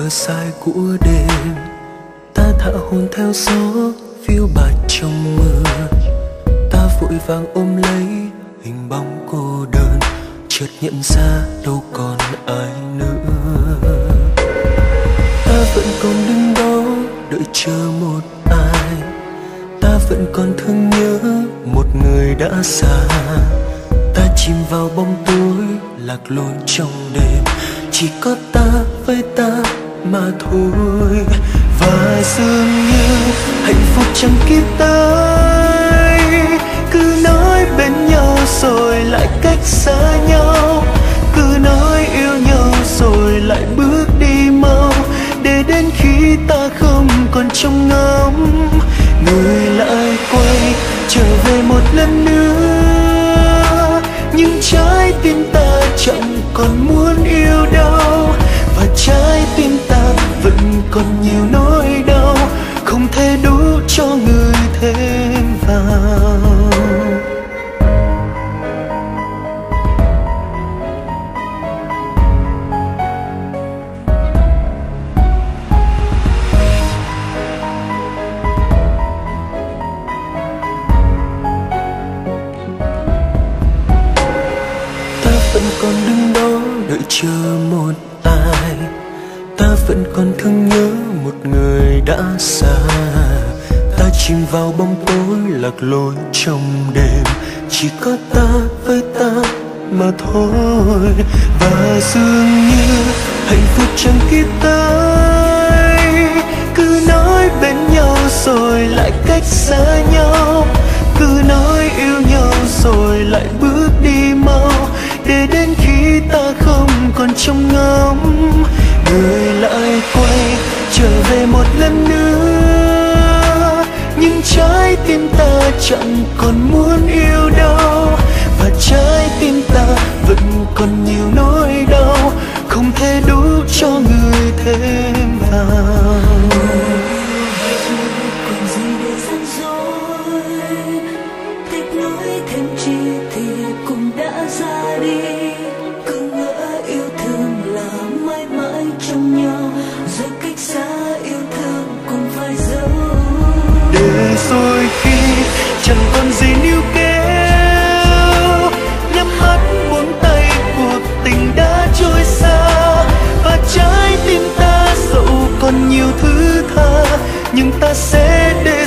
thở dài của đêm. Ta thả hồn theo gió phiêu bạt trong mưa. Ta vội vàng ôm lấy hình bóng cô đơn, chợt nhận ra đâu còn ai nữa. Ta vẫn còn đứng đó đợi chờ một ai. Ta vẫn còn thương nhớ một người đã xa. Ta chìm vào bóng tối lạc lối trong đêm, chỉ có ta với ta mà thôi. Và dường như hạnh phúc chẳng kịp tới, cứ nói bên nhau rồi lại cách xa nhau, cứ nói yêu nhau rồi lại bước đi mau, để đến khi ta không còn trông ngóng, người lại quay trở về một lần nữa. Nhưng trái tim ta chẳng còn muốn yêu đâu, và trái tim ta vẫn còn nhiều nỗi đau, không thể đủ cho người thêm vào. Vẫn còn đứng đó đợi chờ một ai. Ta vẫn còn thương nhớ một người đã xa. Ta chìm vào bóng tối lạc lối trong đêm, chỉ có ta với ta mà thôi. Và dường như hạnh phúc chẳng kịp tới, cứ nói bên nhau rồi lại cách xa nhau, cứ nói yêu nhau rồi lại bước đi mau, để đến khi ta không còn trông ngóng, người lại quay trở về một lần nữa. Nhưng trái tim ta chẳng còn muốn yêu đâu, và trái tim ta vẫn còn nhiều nỗi đau, không thể đủ cho người thêm vào. Còn gì để gian dối, thích nói thêm chi thì cũng đã ra đi. Cứ ngỡ yêu thương là mãi mãi trong nhau, rồi cách xa yêu thương cũng phải giấu. Để rồi khi chẳng còn gì níu kéo, nhắm mắt buông tay cuộc tình đã trôi xa. Và trái tim ta dẫu còn nhiều thứ tha, nhưng ta sẽ để